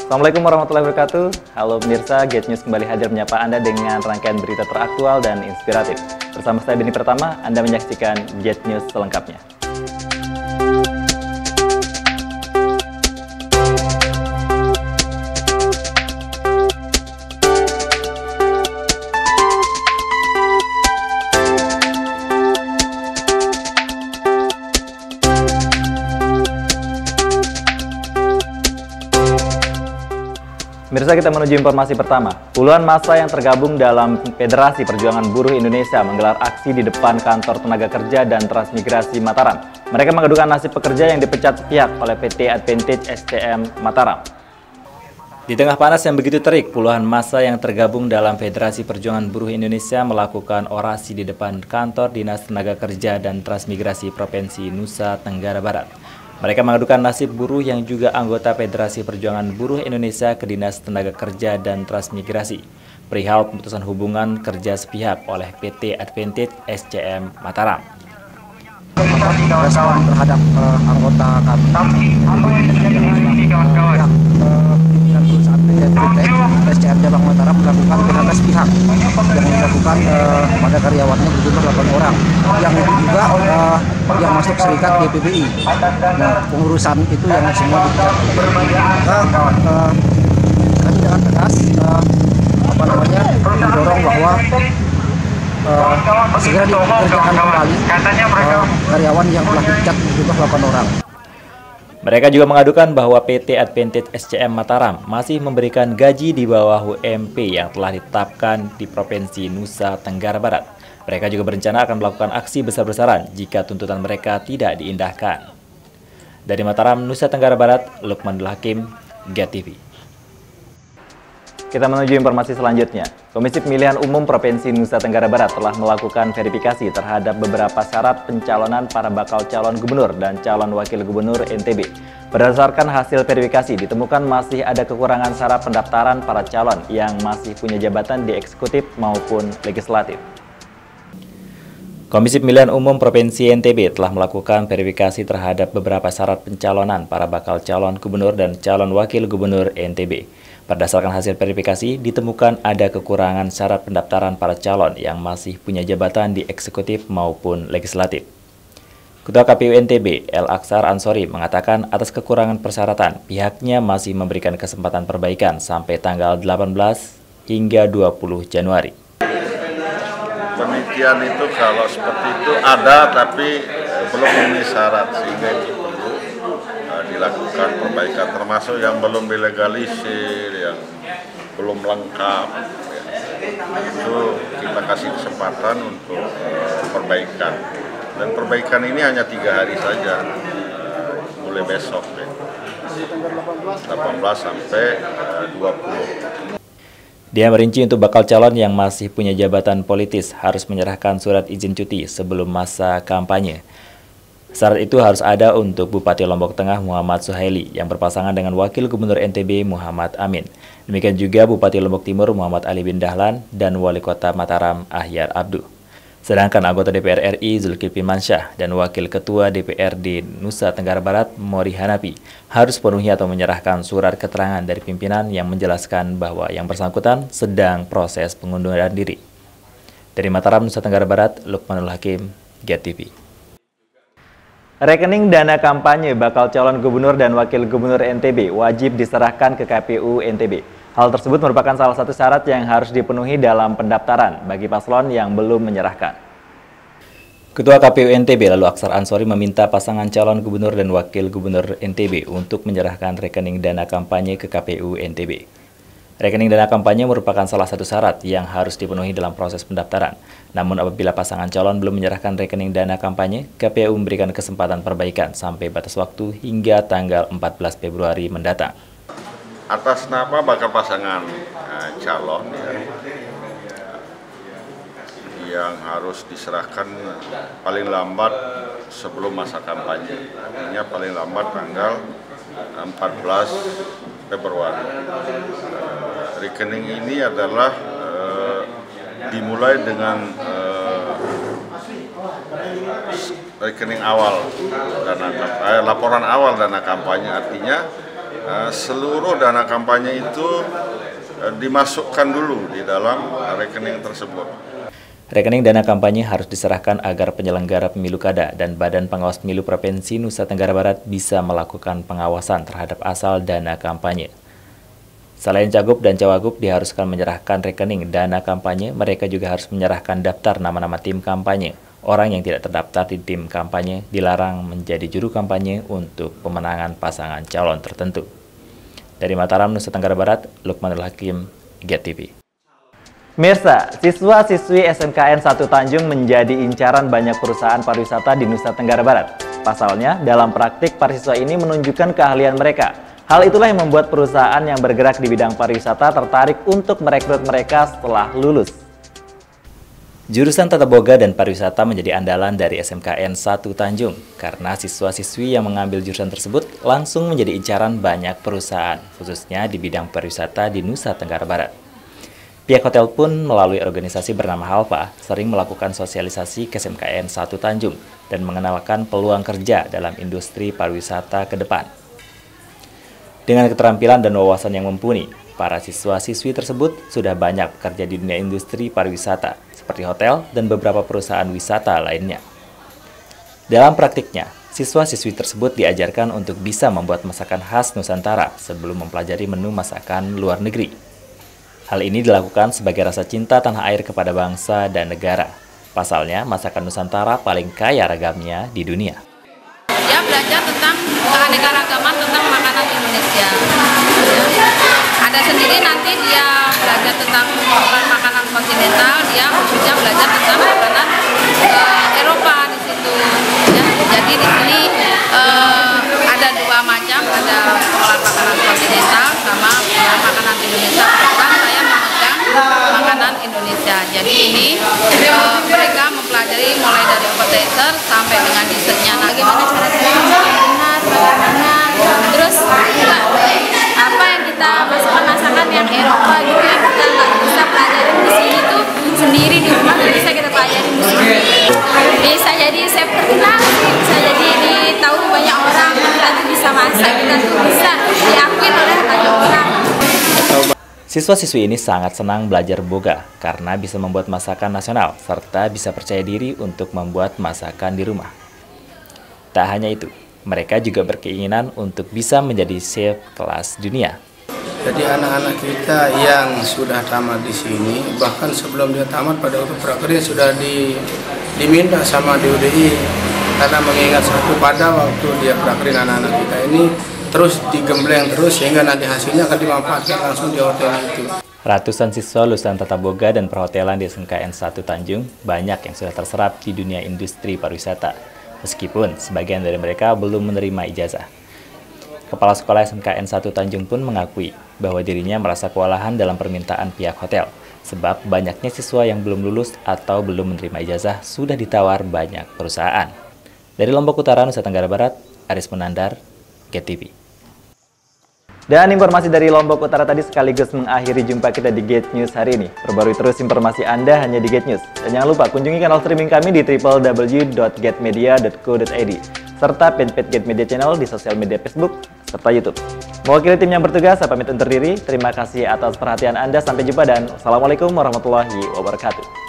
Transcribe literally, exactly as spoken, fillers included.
Assalamualaikum warahmatullahi wabarakatuh. Halo pemirsa, Get News kembali hadir menyapa Anda dengan rangkaian berita teraktual dan inspiratif. Bersama saya Beni Pertama, Anda menyaksikan Get News selengkapnya. Pemirsa, kita menuju informasi pertama. Puluhan massa yang tergabung dalam Federasi Perjuangan Buruh Indonesia menggelar aksi di depan kantor tenaga kerja dan transmigrasi Mataram. Mereka mengadukan nasib pekerja yang dipecat sepihak oleh P T Advantage S C M Mataram. Di tengah panas yang begitu terik, puluhan massa yang tergabung dalam Federasi Perjuangan Buruh Indonesia melakukan orasi di depan kantor Dinas Tenaga Kerja dan Transmigrasi Provinsi Nusa Tenggara Barat. Mereka mengadukan nasib buruh yang juga anggota Federasi Perjuangan Buruh Indonesia ke Dinas Tenaga Kerja dan Transmigrasi perihal pemutusan hubungan kerja sepihak oleh P T Advantage S C M Mataram. Respon terhadap uh, anggota kami pihak pimpinan perusahaan P T Advantage S C M Cabang Mataram melakukan P H K sepihak yang dilakukan uh, pada karyawannya berjumlah delapan orang yang juga uh, yang masuk serikat D P B I. Nah, pengurusan itu yang semua dipecat. Maka uh, kami dengan tegas uh, apa namanya mendorong bahwa uh, segera dikerjakan kembali uh, karyawan yang telah dipecat berjumlah delapan orang. Mereka juga mengadukan bahwa P T Advantage S C M Mataram masih memberikan gaji di bawah U M P yang telah ditetapkan di Provinsi Nusa Tenggara Barat. Mereka juga berencana akan melakukan aksi besar-besaran jika tuntutan mereka tidak diindahkan. Dari Mataram, Nusa Tenggara Barat, Lukmanul Hakim, Get T V. Kita menuju informasi selanjutnya. Komisi Pemilihan Umum Provinsi Nusa Tenggara Barat telah melakukan verifikasi terhadap beberapa syarat pencalonan para bakal calon gubernur dan calon wakil gubernur N T B. Berdasarkan hasil verifikasi, ditemukan masih ada kekurangan syarat pendaftaran para calon yang masih punya jabatan di eksekutif maupun legislatif. Komisi Pemilihan Umum Provinsi N T B telah melakukan verifikasi terhadap beberapa syarat pencalonan para bakal calon gubernur dan calon wakil gubernur N T B. Berdasarkan hasil verifikasi, ditemukan ada kekurangan syarat pendaftaran para calon yang masih punya jabatan di eksekutif maupun legislatif. Ketua K P U N T B, El Aksar Ansori, mengatakan atas kekurangan persyaratan, pihaknya masih memberikan kesempatan perbaikan sampai tanggal delapan belas hingga dua puluh Januari. Penelitian itu kalau seperti itu ada tapi belum memenuhi syarat sehingga itu perlu uh, dilakukan perbaikan termasuk yang belum dilegalisir, yang belum lengkap ya. Itu kita kasih kesempatan untuk uh, perbaikan dan perbaikan ini hanya tiga hari saja uh, mulai besok ya. delapan belas sampai uh, dua puluh. Dia merinci untuk bakal calon yang masih punya jabatan politis harus menyerahkan surat izin cuti sebelum masa kampanye. Syarat itu harus ada untuk Bupati Lombok Tengah Muhammad Suhaili yang berpasangan dengan Wakil Gubernur N T B Muhammad Amin. Demikian juga Bupati Lombok Timur Muhammad Ali bin Dahlan dan Wali Kota Mataram Ahyar Abdu. Sedangkan anggota D P R R I Zulkifli Mansyah dan Wakil Ketua D P R D Nusa Tenggara Barat Mori Hanapi harus penuhi atau menyerahkan surat keterangan dari pimpinan yang menjelaskan bahwa yang bersangkutan sedang proses pengunduran diri. Dari Mataram, Nusa Tenggara Barat, Lukmanul Hakim, Get T V. Rekening dana kampanye bakal calon gubernur dan wakil gubernur N T B wajib diserahkan ke K P U N T B. Hal tersebut merupakan salah satu syarat yang harus dipenuhi dalam pendaftaran bagi paslon yang belum menyerahkan. Ketua K P U N T B lalu Aksar Ansori meminta pasangan calon gubernur dan wakil gubernur N T B untuk menyerahkan rekening dana kampanye ke K P U N T B. Rekening dana kampanye merupakan salah satu syarat yang harus dipenuhi dalam proses pendaftaran. Namun apabila pasangan calon belum menyerahkan rekening dana kampanye, K P U memberikan kesempatan perbaikan sampai batas waktu hingga tanggal empat belas Februari mendatang. Atas nama bakal pasangan uh, calon ya, yang harus diserahkan paling lambat sebelum masa kampanye, artinya paling lambat tanggal empat belas Februari. Uh, rekening ini adalah uh, dimulai dengan uh, rekening awal dana eh, laporan awal dana kampanye, artinya uh, seluruh dana kampanye itu uh, dimasukkan dulu di dalam rekening tersebut. Rekening dana kampanye harus diserahkan agar penyelenggara pemilu kada dan Badan Pengawas Pemilu Provinsi Nusa Tenggara Barat bisa melakukan pengawasan terhadap asal dana kampanye. Selain cagup dan cawagup diharuskan menyerahkan rekening dana kampanye, mereka juga harus menyerahkan daftar nama-nama tim kampanye. Orang yang tidak terdaftar di tim kampanye dilarang menjadi juru kampanye untuk pemenangan pasangan calon tertentu. Dari Mataram, Nusa Tenggara Barat, Lukmanul Hakim, Get T V. Mirsa, siswa-siswi S M K N satu Tanjung menjadi incaran banyak perusahaan pariwisata di Nusa Tenggara Barat. Pasalnya, dalam praktik para siswa ini menunjukkan keahlian mereka. Hal itulah yang membuat perusahaan yang bergerak di bidang pariwisata tertarik untuk merekrut mereka setelah lulus. Jurusan Tata Boga dan Pariwisata menjadi andalan dari S M K N satu Tanjung karena siswa-siswi yang mengambil jurusan tersebut langsung menjadi incaran banyak perusahaan, khususnya di bidang pariwisata di Nusa Tenggara Barat. Pihak hotel pun melalui organisasi bernama Halpa sering melakukan sosialisasi ke S M K N satu Tanjung dan mengenalkan peluang kerja dalam industri pariwisata ke depan. Dengan keterampilan dan wawasan yang mumpuni, para siswa-siswi tersebut sudah banyak bekerja di dunia industri pariwisata seperti hotel dan beberapa perusahaan wisata lainnya. Dalam praktiknya, siswa-siswi tersebut diajarkan untuk bisa membuat masakan khas Nusantara sebelum mempelajari menu masakan luar negeri. Hal ini dilakukan sebagai rasa cinta tanah air kepada bangsa dan negara. Pasalnya, masakan Nusantara paling kaya ragamnya di dunia. Dia belajar tentang keanekaragaman tentang makanan Indonesia. Ya. Ada sendiri nanti dia belajar tentang makanan kontinental, dia khususnya belajar tentang makanan uh, Eropa di situ. Ya. Jadi di sini uh, ada dua macam, ada pengolahan makanan kontinental sama pengolahan makanan Indonesia. Kebetulan saya memegang makanan Indonesia. Jadi ini uh, mereka mempelajari mulai dari appetizer sampai dengan dessertnya. Nah, bagaimana cara kita benar, bagaimana terus juga apa yang kita masakan-masakan yang Eropa gitu yang kita nggak bisa pelajarin di sini tuh sendiri di rumah tuh bisa kita pelajarin di sini. Bisa jadi chef terkenal sih, bisa jadi ditahu banyak orang kita tuh bisa masak, kita tuh bisa diakui oleh banyak orang. Siswa-siswi ini sangat senang belajar boga karena bisa membuat masakan nasional serta bisa percaya diri untuk membuat masakan di rumah. Tak hanya itu, mereka juga berkeinginan untuk bisa menjadi chef kelas dunia. Jadi anak-anak kita yang sudah tamat di sini, bahkan sebelum dia tamat pada waktu prakerja sudah di, diminta sama D U D I karena mengingat satu pada waktu dia prakerja anak-anak kita ini terus digembleng terus sehingga nanti hasilnya akan dimanfaatkan langsung di hotel itu. Ratusan siswa lulusan Tata Boga dan Perhotelan di S M K N satu Tanjung banyak yang sudah terserap di dunia industri pariwisata, meskipun sebagian dari mereka belum menerima ijazah. Kepala Sekolah S M K N satu Tanjung pun mengakui bahwa dirinya merasa kewalahan dalam permintaan pihak hotel, sebab banyaknya siswa yang belum lulus atau belum menerima ijazah sudah ditawar banyak perusahaan. Dari Lombok Utara, Nusa Tenggara Barat, Aris Menandar, Get T V. Dan informasi dari Lombok Utara tadi sekaligus mengakhiri jumpa kita di Get News hari ini. Perbarui terus informasi Anda hanya di Get News. Dan jangan lupa kunjungi kanal streaming kami di w w w dot get media dot co dot i d serta fanpage Get Media Channel di sosial media Facebook serta YouTube. Mewakili tim yang bertugas, saya pamit undur diri. Terima kasih atas perhatian Anda. Sampai jumpa dan Assalamualaikum warahmatullahi wabarakatuh.